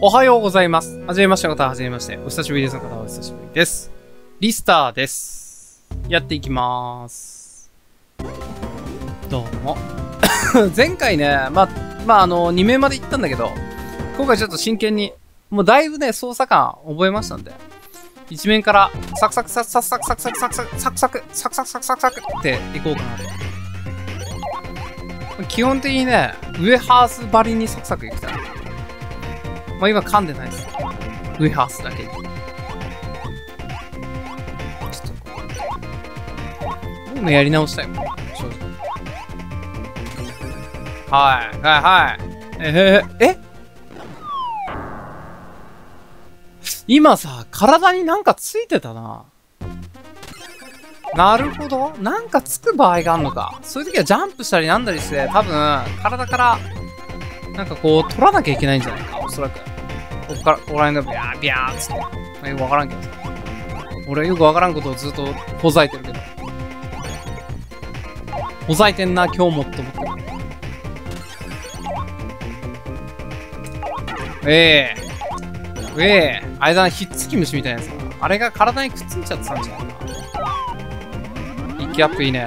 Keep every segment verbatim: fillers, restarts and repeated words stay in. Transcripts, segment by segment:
おはようございます。はじめましての方ははじめまして。お久しぶりですの方はお久しぶりです。リスターです。やっていきまーす。どうも。前回ね、まあ、まあ、あの、に名まで行ったんだけど、今回ちょっと真剣に、もうだいぶね、操作感覚えましたんで、いち面からサクサクサクサクサクサクサクサクサクサクサクサクサクサクサクサクっていこうかなと。基本的にね、上ハース張りにサクサクいきたい。まあ今噛んでないです。上ハースだけに。ちょっともうやり直したいもん、正直。はい、はい、はい。えー、え今さ、体になんかついてたな。なるほど。なんかつく場合があるのか。そういう時はジャンプしたりなんだりして、多分、体から、なんかこう、取らなきゃいけないんじゃないか、おそらく。ここから、ここら辺でビャービャーっつって。まあ、よくわからんけどさ。俺はよくわからんことをずっとほざいてるけど。ほざいてんな、今日もって思ってる。ええー。ええー。あれだな、ひっつき虫みたいなやつだな。あれが体にくっついちゃってたんじゃないかな。息アップいいね。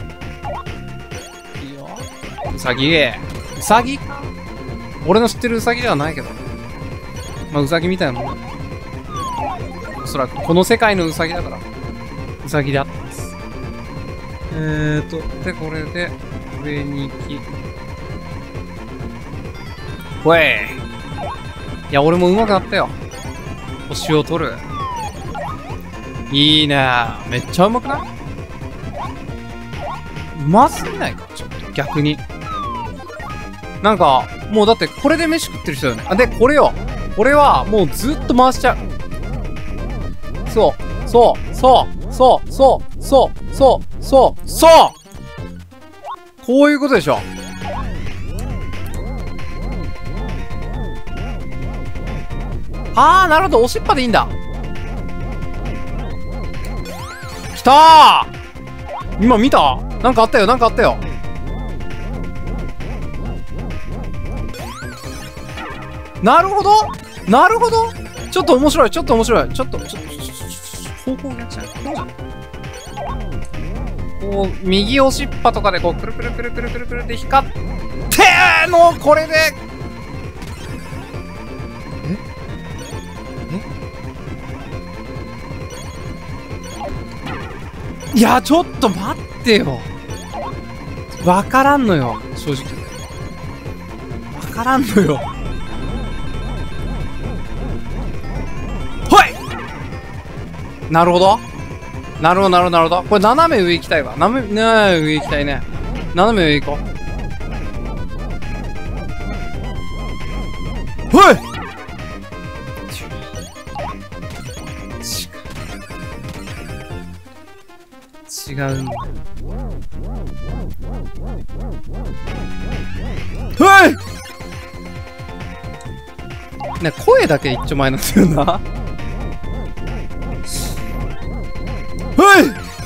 いいよ。ウサギ。ウサギ俺の知ってるウサギではないけど。まあ、ウサギみたいなもんだ。おそらく、この世界のウサギだから、ウサギであってます。えーと、で、これで、上に行き。ほえいや、俺も上手くなったよ。星を取る。いいね。めっちゃ上手くないうますぎないかちょっと、逆に。なんか、もうだってこれで飯食ってる人だよね。あ、で、これよ。これは、もうずっと回しちゃう。そう、そう、そう、そう、そう、そう、そう、そう、そうこういうことでしょ。あー、なるほど。押しっぱでいいんだ。きたー今見たなんかあったよ、なんかあったよ。なるほどなるほどちょっと面白い、ちょっと面白い。ちょっと、ちょっと、方向逆じゃないこうじゃないこう、右押しっぱとかでこう、くるくるくるくるくるくるって光ってーのこれでいや、ちょっと待ってよ。わからんのよ、正直。わからんのよ。ほいなるほど。なるほど、なるほど、なるほど。これ斜め上行きたいわ。斜め、斜め上行きたいね。斜め上行こう。ほい違うんだ。はいね、声だけ一丁前なんだよな。はい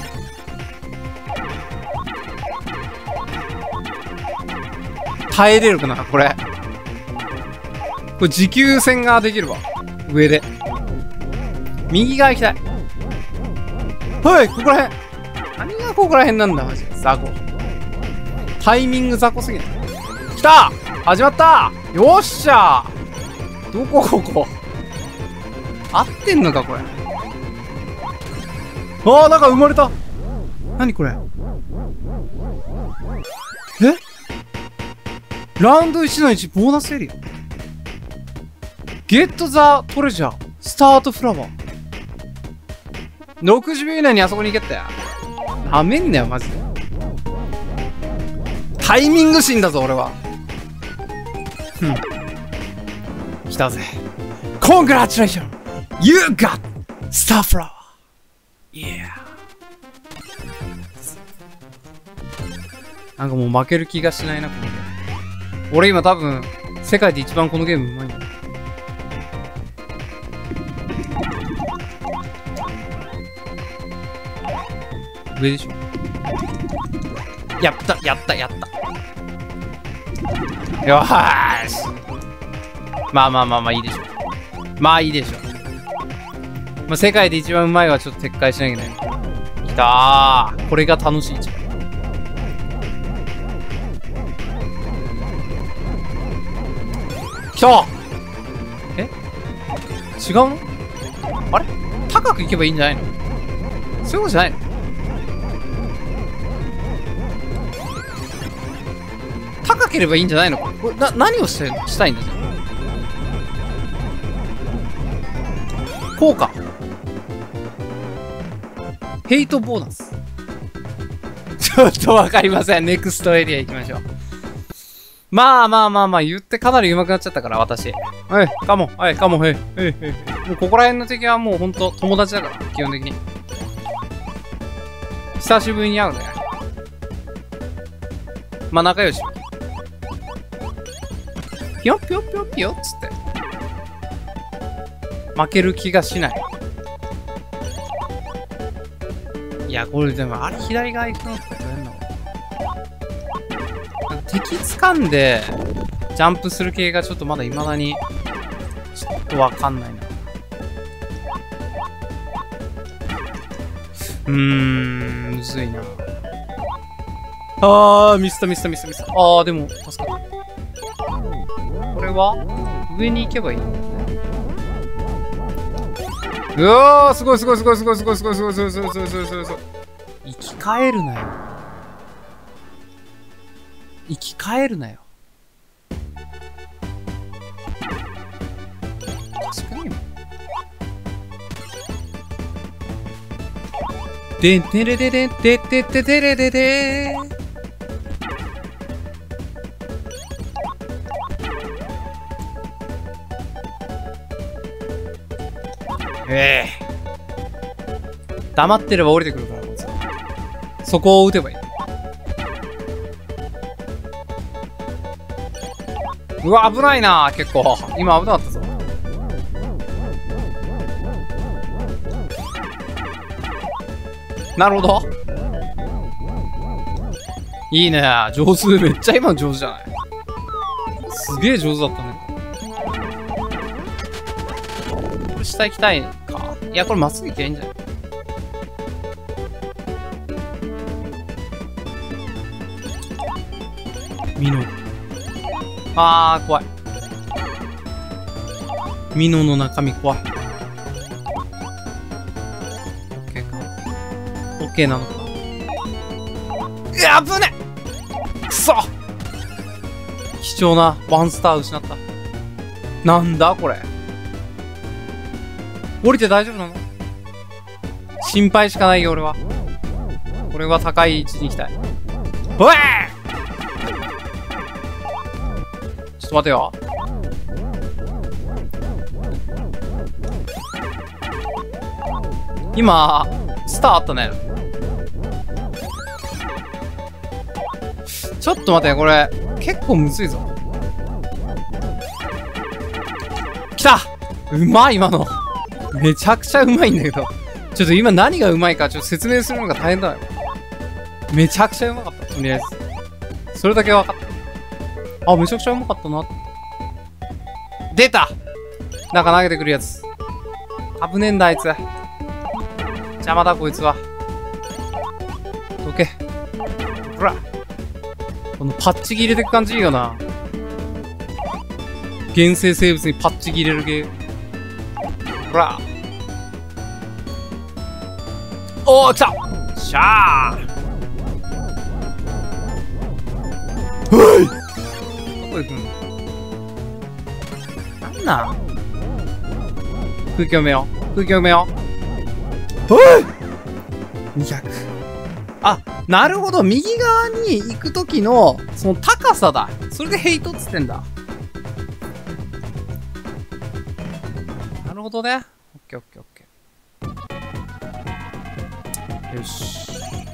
耐えれるかなこれ。これ持久戦ができるわ。上で。右側行きたい。はいここら辺。何がここら辺なんだマジで。雑魚。タイミング雑魚すぎる。来た始まったよっしゃどこここ合ってんのかこれ。ああなんか生まれた。何これえラウンドいちのいちボーナスエリアゲットザトレジャースタートフラワーろくじゅうびょう以内にあそこに行けったよ。なめんなよマジで。タイミングシーンだぞ俺は。ふん来たぜ。コングラチュレーション You got Star Flower Yeah なんかもう負ける気がしないなこのゲーム。俺今多分世界で一番このゲームうまいんだ。上でしょ。やったやったやったよーしまあまあまあまあいいでしょう。まあいいでしょう。まあ、世界で一番うまいはちょっと撤回しなきゃいけない。きたー。これが楽しい一番。きたえ違うのあれ高く行けばいいんじゃないのそういうことじゃないの高ければいいんじゃないのこれな、何をしてしたいんだじゃあ効果ヘイトボーナスちょっとわかりません。ネクストエリア行きましょう。まあまあまあまあ言ってかなり上手くなっちゃったから私。はい、カモン、はい、カモン、はい、はい、はい。もうここら辺の敵はもうほんと友達だから、基本的に。久しぶりに会うね。まあ仲良し。ぴよぴよぴよぴよっつって。負ける気がしない。いや、これでもあれ左側行くのってどうやんの敵掴んでジャンプする系がちょっとまだ未だにちょっとわかんないな。うーん、むずいな。あー、ミスったミスったミスったミスった。あー、でも助かった。これは上に行けばいいんだよね。うわー、すごいすごいすごいすごいすごいすごいすごいすごいすごいすごいすごいすごいすごい。生き返るなよ。生き返るなよ。確かによ。でんてれででんてってっててれででー。ええー。黙ってれば降りてくるから、こいつ。そこを撃てばいい。うわ、危ないな結構。今危なかったぞ。なるほど。いいね上手。めっちゃ今上手じゃない。すげえ上手だったね。これ下行きたいか。いや、これまっすぐ行けばいいんじゃないミノ。あー、怖い。ミノの中身怖い。OK か。OK なのか。いや、危ねっくそ貴重なワンスター失った。なんだこれ。降りて大丈夫なの心配しかないよ、俺は。俺は高い位置に行きたい。おいちょっと待てよ。今、スターあったね。ちょっと待って、これ、結構むずいぞ。来たうまい、今の。めちゃくちゃうまいんだけど。ちょっと今何がうまいか、ちょっと説明するのが大変だよ。めちゃくちゃうまかった、とりあえず。それだけ分かった。あ、めちゃくちゃうまかったな。出たなんか投げてくるやつ。危ねえんだ、あいつ。邪魔だ、こいつは。どけ。ほら。このパッチギ入れてく感じいいよな。原生生物にパッチギ入れる系。ほら。おー、来たしゃーおいどこ行くのなんなん空気読めよ空気読めよおいにひゃくあ、なるほど右側に行くときのその高さだ。それでヘイトっつってんだ。なるほどね。オッケーオッケーオッケー。よし。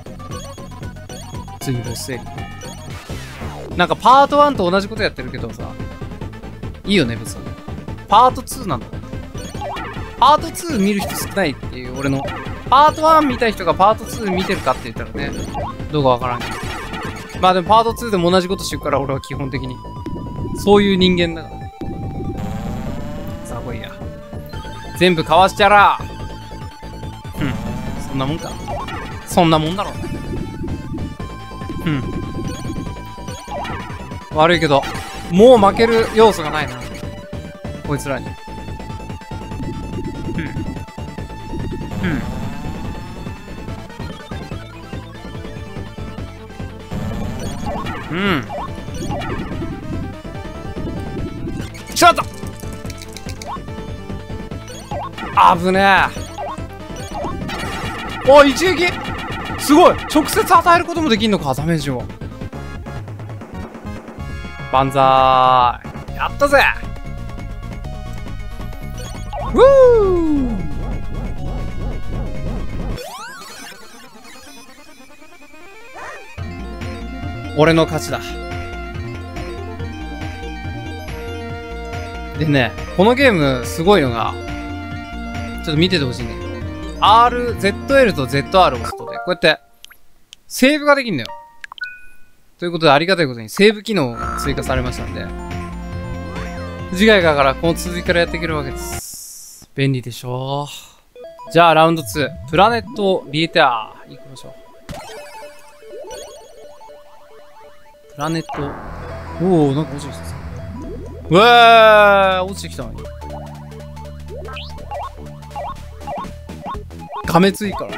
次ボスエリア。なんかパートワンと同じことやってるけどさ。いいよね、別に。パートツーなんだ。パートツー見る人少ないっていう俺の。パートワン見たい人がパートツー見てるかって言ったらね、どうかわからんけど。まあでもパートツーでも同じことしてるから俺は基本的に。そういう人間だからね。 こいや。全部かわしてやら。うん。そんなもんか。そんなもんだろ。うん。悪いけど、もう負ける要素がないな。こいつらに。うん。うん。うん。しまった。危ねえ。お、一撃すごい。直接与えることもできんのか、ダメージを。万歳。やったぜ。ウー。俺の勝ちだ。でね、このゲームすごいのが、ちょっと見ててほしいんだけど、R、ゼットエル と ゼットアール を押すとね、こうやって、セーブができんだよ。ということでありがたいことにセーブ機能が追加されましたんで、次回からこの続きからやっていけるわけです。便利でしょう。じゃあラウンドツー、プラネットリエテアー、行きましょう。プラネット、おお、なんか落ちてきた。うわー、落ちてきたのに。がめついから。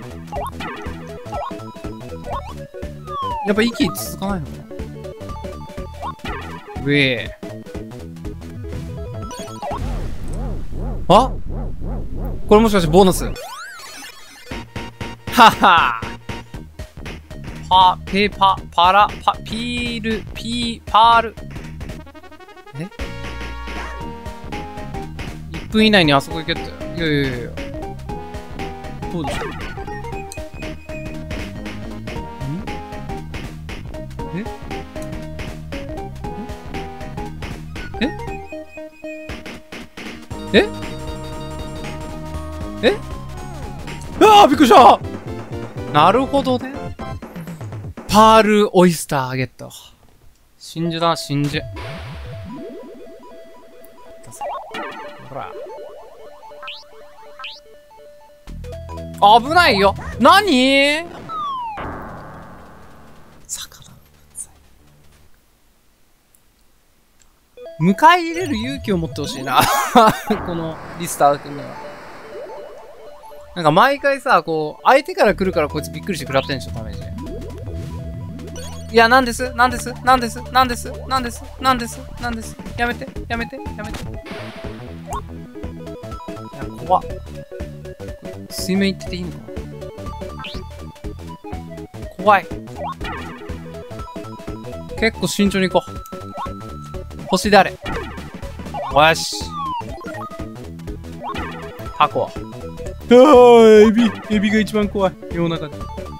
やっぱ息続かないのかな。うえー。あ、これもしかしてボーナス。ははパ、ペーパ、パラ、パ、ピール、ピー、パール。え ?いっ 分以内にあそこ行けって。いやいやいやいや。どうでしょう。ええええああ、びっくりした。なるほどね。パールオイスターゲット。真珠だ、真珠。ほら。危ないよ。何？魚。迎え入れる勇気を持ってほしいな。このリスター君には。なんか毎回さ、こう、相手から来るからこいつびっくりして食らってんでしょ、ダメージ。いや、なんですなんですなんですなんですなんですなんですなんですやめてやめてやめて。いや、怖っ。水面行ってていいのかな。怖い。結構慎重に行こう。星であれ。よし。タコは。ああ、エビ、エビが一番怖い。世の中で。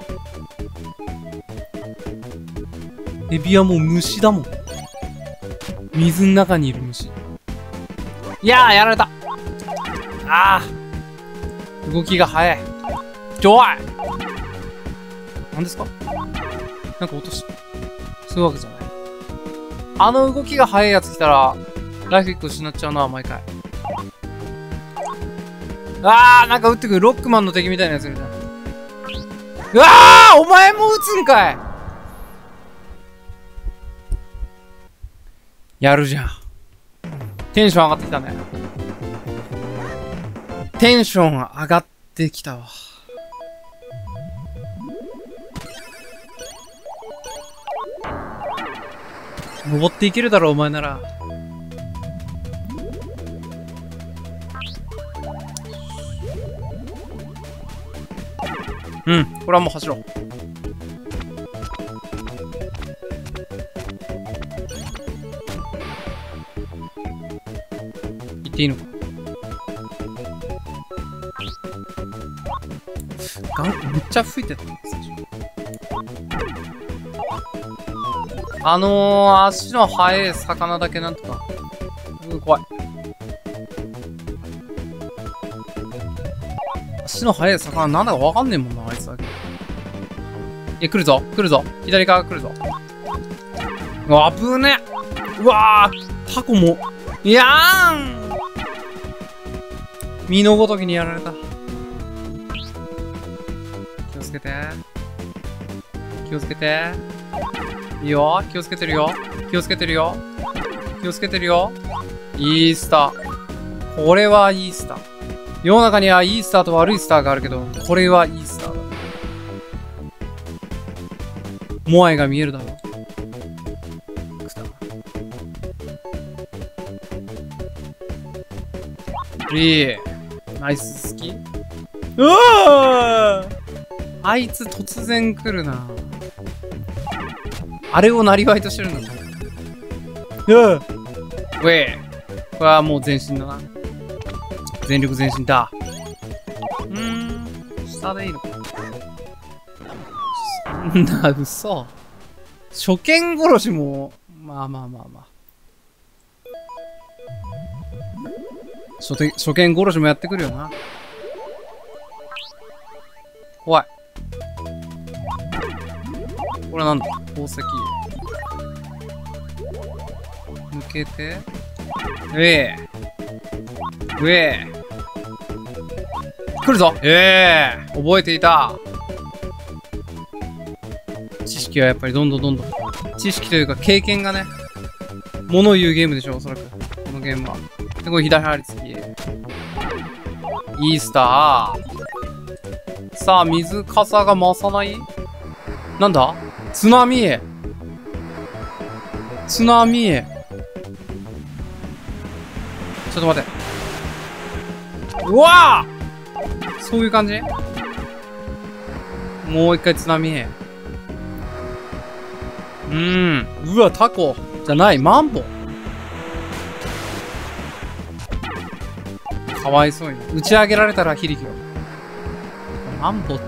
エビはもう虫だもん。水の中にいる虫。いやー、やられた。ああ。動きが速い。ちょい。何ですか？なんか落とし、そういうわけじゃない。あの動きが速いやつ来たら、ライフいっこ失っちゃうな、毎回。あー、なんか撃ってくる。ロックマンの敵みたいなやついるじゃん。うわー、お前も撃つんかい。やるじゃん。テンション上がってきたね。テンション上がってきたわ。登っていけるだろ、お前なら。うん、これはもう走ろう。行っていいのか。ガン、めっちゃ吹いてたんですよ。あのー、足の速い魚だけなんとか。うん、怖い。足の速い魚なんだかわかんねえもんな、あいつだけ。え、来るぞ、来るぞ。左側来るぞ。うわ、危ねえ。うわー、タコも。いやーん。 身のごときにやられた。気をつけて。気をつけて。いいよ。気をつけてるよ。気をつけてるよ。気をつけてるよ。イースター。これはイースター。世の中にはイースターと悪いスターがあるけど、これはイースターだ。モアイが見えるだろ。来た。リー。ナイス好き。うわーあいつ突然来るな。あれをなりわいとしてるんだ。うわウェイ。これはもう全身だな。全力全身だ。うーん。下でいいのか。そんな、嘘。初見殺しも、まあまあまあまあ。初手、初見殺しもやってくるよな。怖い。これはなんだ宝石。抜けて。ええー。うえー。来るぞええー。覚えていた。知識はやっぱりどんどんどんどん。知識というか経験がね、物を言うゲームでしょ、おそらく。このゲームは。で、これ左張り付き。イースター。さあ、水かさが増さないなんだ津波津波ちょっと待って。うわぁそういう感じもう一回津波うーん。うわ、タコじゃない、マンボかわいそうに。打ち上げられたらヒリキよ。マンボって。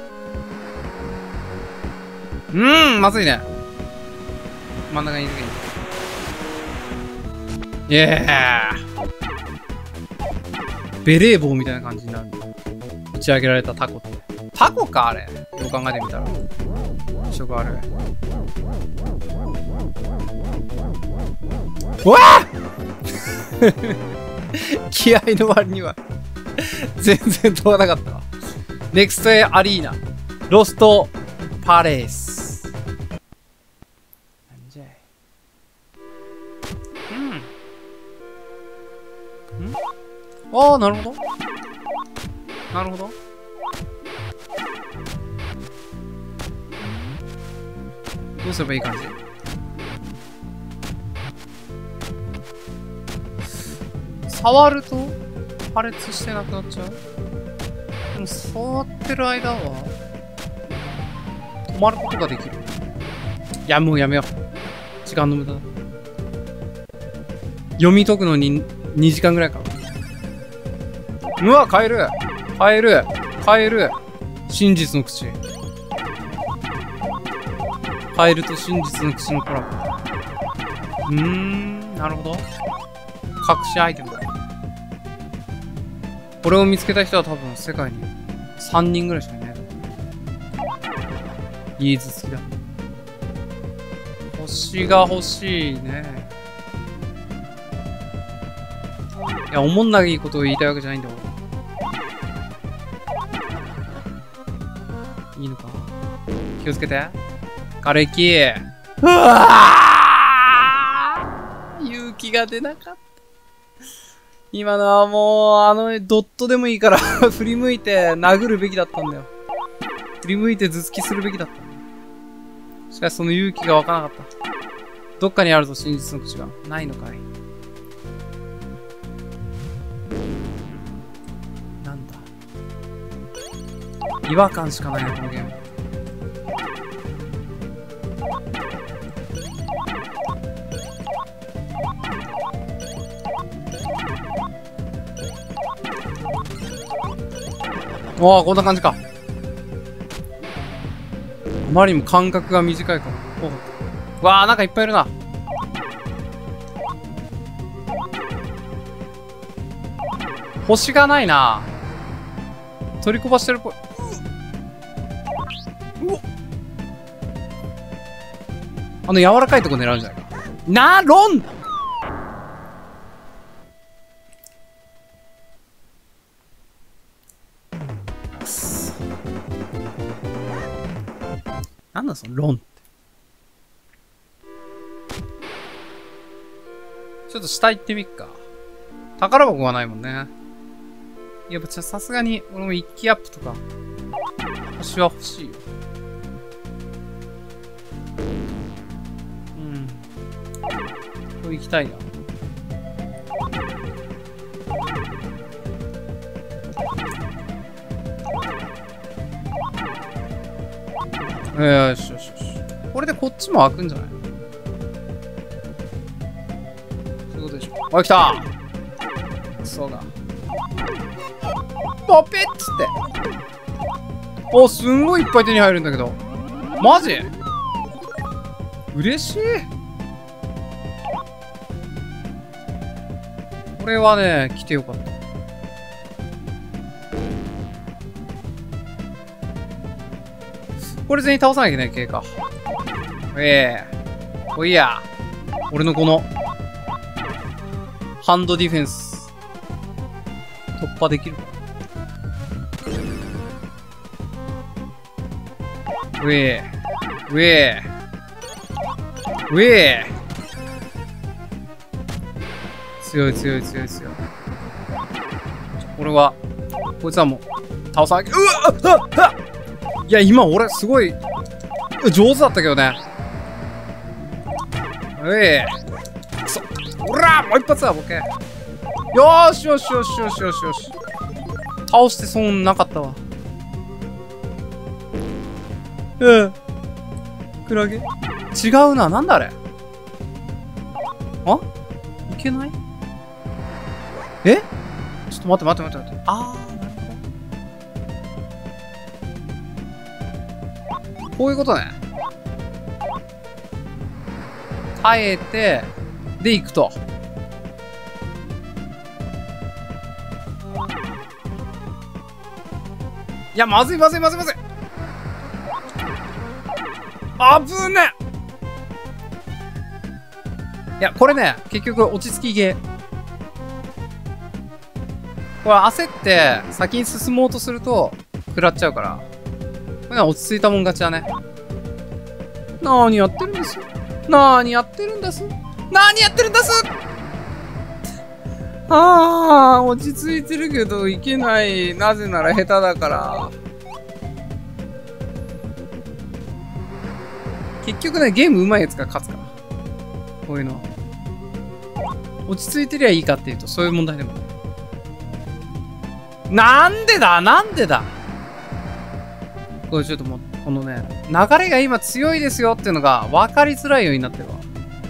うーん、まずいね。真ん中にいるけど。イエーベレー帽みたいな感じになるんだ。打ち上げられたタコって。タコかあれ。よく考えてみたら。色ある。うわあ気合の割には全然飛ばなかったわ。ネクストエアリーナ。ロストパレース。なんじゃい。うん。んああ、なるほど。なるほど。どうすればいい感じ触ると破裂してなくなっちゃう。でも触ってる間は止まることができる。いやもうやめよう。時間の無駄だ。読み解くのににじかんぐらいか。うわカエルカエルカエル真実の口。カエルと真実の口のコラボ。うーんなるほど。隠しアイテムだ。これを見つけた人は多分世界にさんにんぐらいしかいない。イーズ好きだ。星が欲しいね。いや、おもんないいことを言いたいわけじゃないんだよ。いいのか気をつけて。瓦礫。うわー勇気が出なかった。今のはもう、あのドットでもいいから振り向いて殴るべきだったんだよ。振り向いて頭突きするべきだった。しかしその勇気がわからなかった。どっかにあるぞ、真実の口が。ないのかい。なんだ。違和感しかないな、このゲーム。ああ、こんな感じか。あまりにも間隔が短いから。わあ、なんかいっぱいいるな。星がないな。取りこばしてるっぽい。うおあの柔らかいとこ狙うんじゃないか。なロンなんだそのロンって。ちょっと下行ってみっか。宝箱がないもんね。やっぱさすがに俺も一気アップとか星は欲しいよ。うん。これ行きたいな。よしよしよし。これでこっちも開くんじゃない？そういうことでしょ。おい、来た！そうだ。ポペッつって。お、すんごいいっぱい手に入るんだけど。マジ？嬉しい。これはね、来てよかった。これ全員倒さなきゃいけない系か。ええー。おいや。俺のこの、ハンドディフェンス、突破できるかな。うえー。うえー。うえー。強い強い強い強い。俺は、こいつはもう、倒さなきゃ。うわっあっいや、今俺すごい上手だったけどね。ええー。くそ。おらもう一発だ、ボケ。よーしよしよしよしよしよし。倒して損なかったわ。うん。クラゲ違うな。なんだあれ。あいけないえちょっと待って待って待って待って。あー。こういうことね。耐えて、で行くと。いや、まずいまずいまずいまずい。あぶねいや、これね、結局落ち着きゲー。これ焦って先に進もうとすると、食らっちゃうから。これは落ち着いたもん勝ちだね。なーにやってるんですなーにやってるんですなーにやってるんですあー、落ち着いてるけどいけない。なぜなら下手だから。結局ね、ゲーム上手いやつが勝つから。こういうの。落ち着いてりゃいいかっていうと、そういう問題でもない。なんでだなんでだこれちょっともう、このね、流れが今強いですよっていうのが分かりづらいようになってるわ。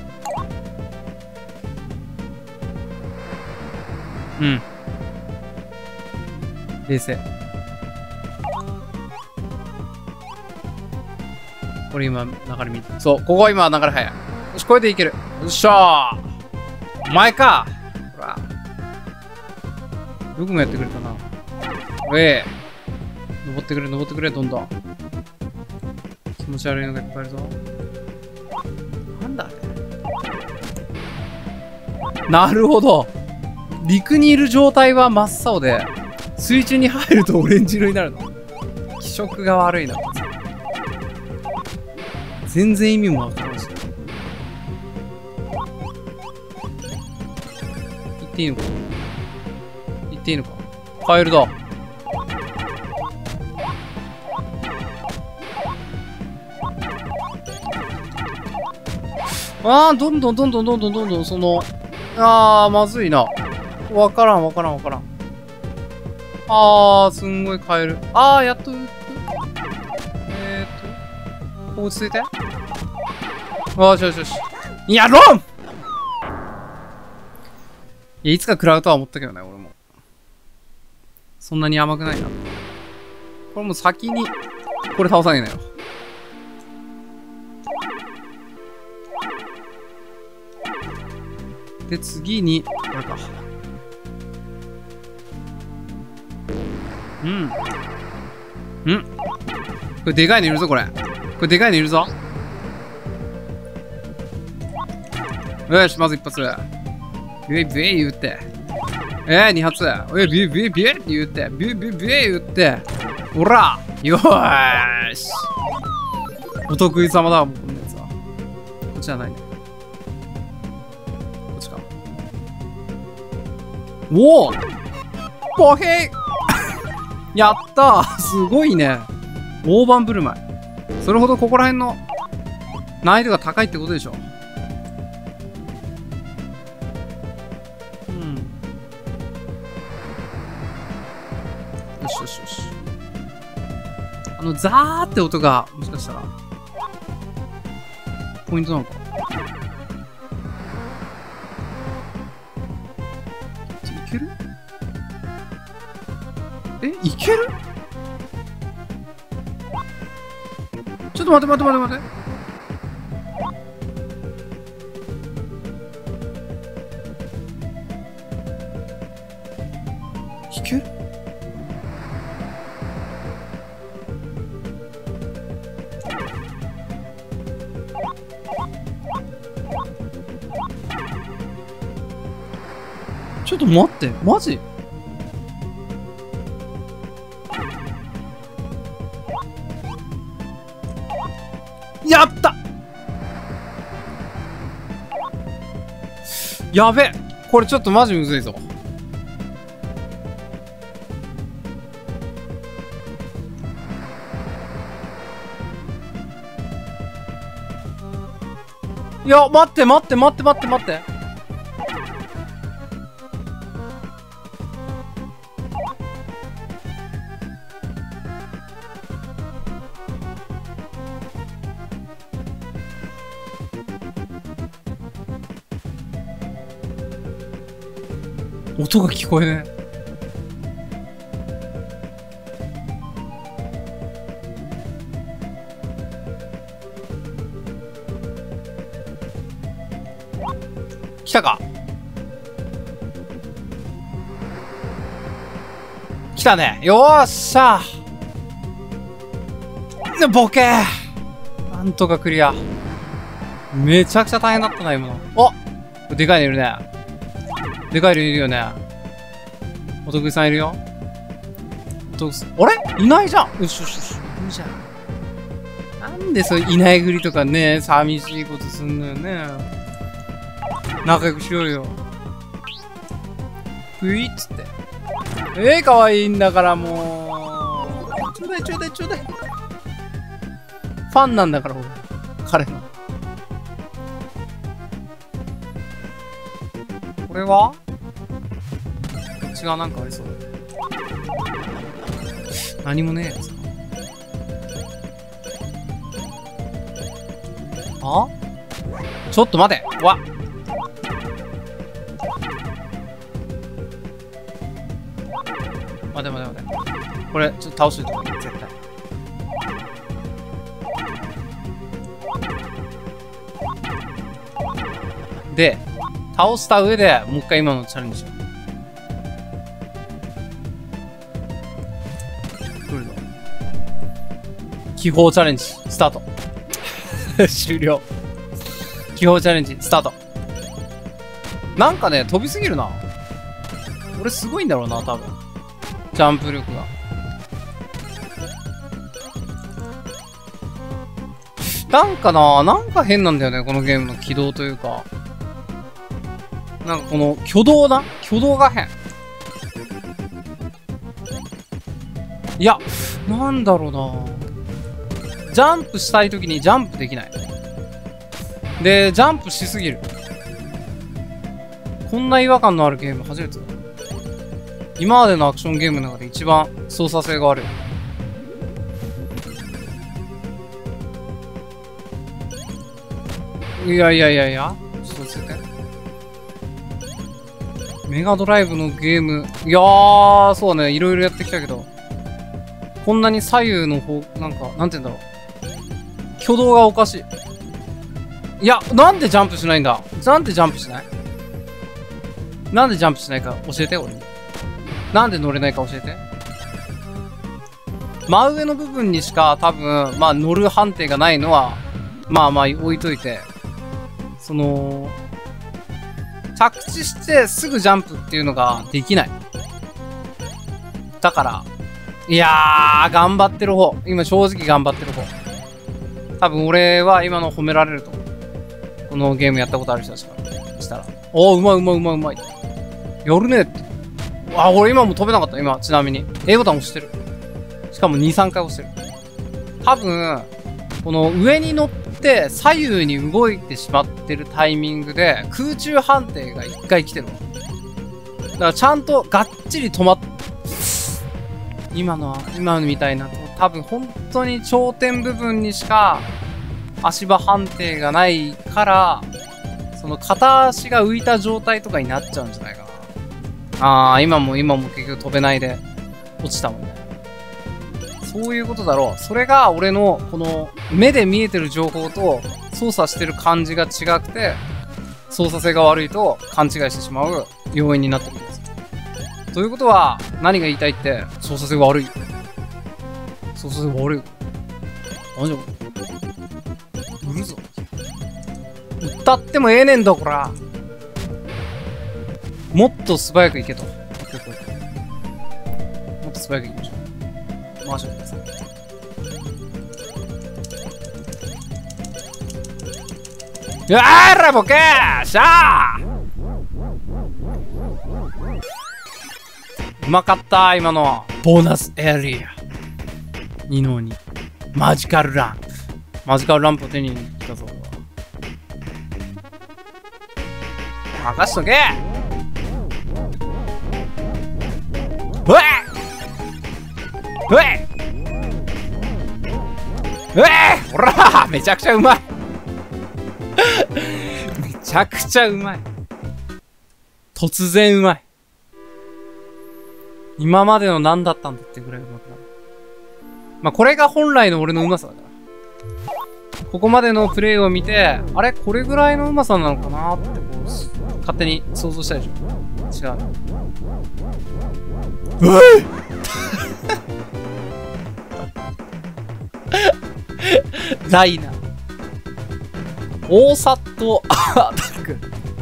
うん。冷静。これ今、流れ見て。そう、ここ今流れ早い。よし、これでいける。よっしゃーお前かほら。よくもやってくれたな。おい登ってくれ、登ってくれ、どんどん。気持ち悪いのがいっぱいあるぞ。なんだあれ。なるほど。陸にいる状態は真っ青で、水中に入るとオレンジ色になるの。気色が悪いな。全然意味もわからんし。行っていいのか行っていいのかカエルだ。あー、どんどんどんどんどんどんどんどん、その、あー、まずいな。わからんわからんわからん。あー、すんごいカエル。あー、やっと、えーっと、落ち着いて。あー、よしよし。やろんいや、いつか食らうとは思ったけどね、俺も。そんなに甘くないな。これもう先に、これ倒さねえなよ。で、次に、これか。うん。うんこれでかいのいるぞ、これ。これでかいのいるぞ。よし、まず一発。ビュイビュイ言って。えー、二発。えー、ビュイビュイビュイって言って。ビュイビュイビュイ言って。ほらよーしお得意様だわ、もうこんなやつは。こっちじゃないね。こっちか。おおボヘイやったーすごいね。大盤振る舞い。それほどここら辺の難易度が高いってことでしょ。うん。よしよしよし。あの、ザーって音が、もしかしたら、ポイントなのか。いける？え、いける？ちょっと待って待って待って待って。いける？ちょっと待って、マジ？やった！やべ！これちょっとマジむずいぞ。いや、待って待って待って待って待って。音が聞こえねえ。来たか？来たね。よーっしゃー。ボケー。なんとかクリア。めちゃくちゃ大変だったな、今の。お！でかいのいるね。でかいのいるよね。お得意さんいるよ。お得意さん。あれ？いないじゃん。よしよしよし。いるじゃん。なんでそういないふりとかね、寂しいことすんのよね。仲良くしようよ。ふいっつって。ええー、かわいいんだからもう。ちょうだいちょうだいちょうだい。ファンなんだから、俺。彼の。これは違う、なんかありそうだ。何もねえやつか。あ？ちょっと待て。わっ。待て待て待て。これ、ちょっと倒しといて、絶対。で、倒した上でもう一回今のチャレンジしよう。どれだ？気泡チャレンジ、スタート。終了。気泡チャレンジ、スタート。なんかね、飛びすぎるな。俺すごいんだろうな、多分。ジャンプ力が。なんかな、なんか変なんだよね、このゲームの起動というか。なんかこの挙動な挙動が変。いや、なんだろうな。ジャンプしたいときにジャンプできない。で、ジャンプしすぎる。こんな違和感のあるゲーム初めてだ。今までのアクションゲームの中で一番操作性が悪い。いやいやいやいや、ちょっと待って。メガドライブのゲーム、いやー、そうね、いろいろやってきたけど、こんなに左右の方、なんか、なんて言うんだろう。挙動がおかしい。いや、なんでジャンプしないんだ？なんでジャンプしない？なんでジャンプしないか教えて、俺に。なんで乗れないか教えて。真上の部分にしか多分、まあ乗る判定がないのは、まあまあ置いといて、その、着地してすぐジャンプっていうのができない。だから、いやー、頑張ってる方。今正直頑張ってる方。 多分俺は今の褒められると思う。このゲームやったことある人たちからしたら。おー、うまいうまいうまいうまい。やるねって。あ、俺今も飛べなかった。今、ちなみに。A ボタン押してる。しかもに、さんかい押してる。多分、この上に乗って左右に動いてしまってるタイミングで空中判定がいっかい来てるわ。だからちゃんとがっちり止まっ、今のは、今のみたいな、多分本当に頂点部分にしか足場判定がないから、その片足が浮いた状態とかになっちゃうんじゃないかな。ああ、今も今も結局飛べないで落ちたもんね。そういうことだろう。それが俺のこの目で見えてる情報と操作してる感じが違くて、操作性が悪いと勘違いしてしまう要因になってるんです。ということは、何が言いたいって、操作性が悪い。操作性が悪い。何じゃこれ。売るぞ。歌ってもええねんだ、こら。もっと素早くいけと。もっと素早くいきましょう。回してください。やーらボケーしゃーうまかった今のボーナスエリアにのにマジカルランプマジカルランプを手に来たぞ。任しとけ。うえうえうえほらめちゃくちゃうまいめちゃくちゃうまい。突然うまい。今までの何だったんだってぐらいうまくなる。まあ、これが本来の俺のうまさだから。ここまでのプレイを見て、あれこれぐらいのうまさなのかなってこう、勝手に想像したでしょ。違う。うえライナー。大サットアタック。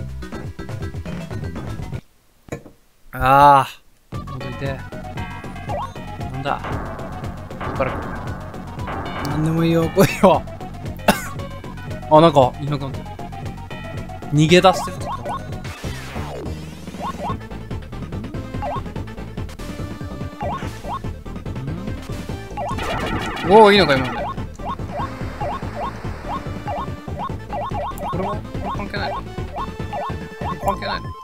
ああ。戻りて。なんだ。こっから来る。なんでもいいよ、来いよ。あ、なんか、いなくなってる。逃げ出してる。おお、いいのか、今ので。これは関係ないの関係ないの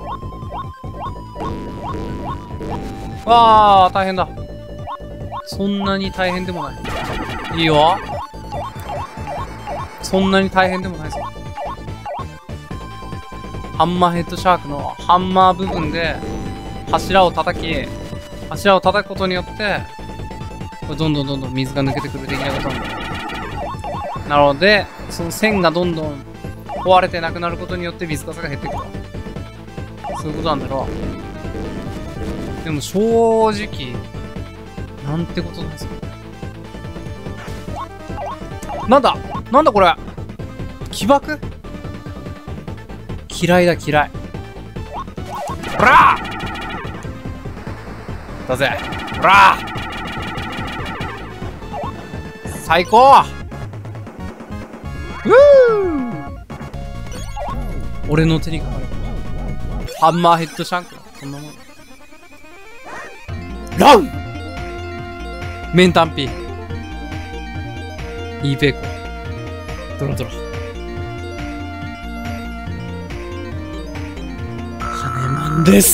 わあ、大変だ。そんなに大変でもない。いいよ。そんなに大変でもないぞ。ハンマーヘッドシャークのハンマー部分で柱を叩き、柱を叩くことによって、どんどんどんどん水が抜けてくる的なことになる。なので、その線がどんどん壊れてなくなることによって水かさが減ってくる。そういうことなんだろう。でも正直、なんてことなんですか。なんだなんだこれ起爆嫌いだ嫌い。ほらだぜほら最高。うー俺の手にかかるハンマーヘッドシャンクだ。こんなもん。ラウメンタンピいいペコドロドロ羽マンです。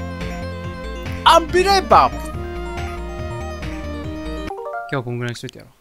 アンビレーバー。今日はこんぐらいにしといてやろう。